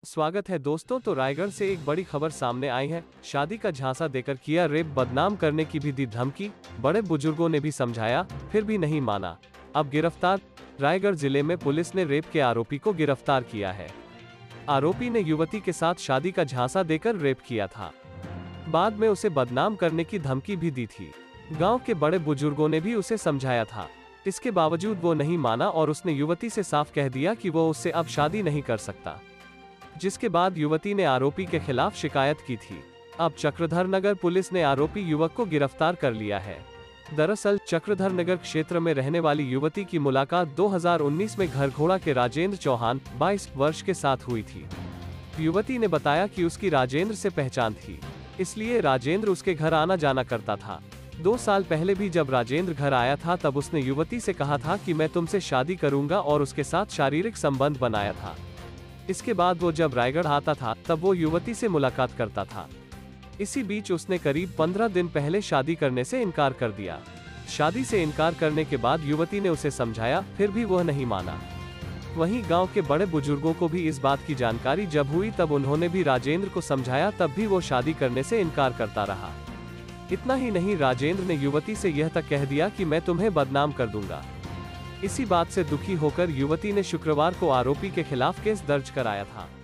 स्वागत है दोस्तों। तो रायगढ़ से एक बड़ी खबर सामने आई है। शादी का झांसा देकर किया रेप, बदनाम करने की भी दी धमकी। बड़े बुजुर्गों ने भी समझाया, फिर भी नहीं माना। अब गिरफ्तार। रायगढ़ जिले में पुलिस ने रेप के आरोपी को गिरफ्तार किया है। आरोपी ने युवती के साथ शादी का झांसा देकर रेप किया था। बाद में उसे बदनाम करने की धमकी भी दी थी। गाँव के बड़े बुजुर्गों ने भी उसे समझाया था। इसके बावजूद वो नहीं माना और उसने युवती से साफ कह दिया कि वो उससे अब शादी नहीं कर सकता। जिसके बाद युवती ने आरोपी के खिलाफ शिकायत की थी। अब चक्रधर नगर पुलिस ने आरोपी युवक को गिरफ्तार कर लिया है। दरअसल चक्रधर नगर क्षेत्र में रहने वाली युवती की मुलाकात 2019 में घरघोड़ा के राजेंद्र चौहान 22 वर्ष के साथ हुई थी। युवती ने बताया कि उसकी राजेंद्र से पहचान थी, इसलिए राजेंद्र उसके घर आना जाना करता था। 2 साल पहले भी जब राजेंद्र घर आया था तब उसने युवती से कहा था कि मैं तुमसे शादी करूंगा और उसके साथ शारीरिक संबंध बनाया था। इसके बाद वो जब रायगढ़ आता था तब वो युवती से मुलाकात करता था। इसी बीच उसने करीब 15 दिन पहले शादी करने से इनकार कर दिया। शादी से इनकार करने के बाद युवती ने उसे समझाया, फिर भी वह नहीं माना। वहीं गांव के बड़े बुजुर्गों को भी इस बात की जानकारी जब हुई तब उन्होंने भी राजेंद्र को समझाया, तब भी वो शादी करने से इनकार करता रहा। इतना ही नहीं, राजेंद्र ने युवती से यह तक कह दिया कि मैं तुम्हें बदनाम कर दूंगा। इसी बात से दुखी होकर युवती ने शुक्रवार को आरोपी के खिलाफ केस दर्ज कराया था।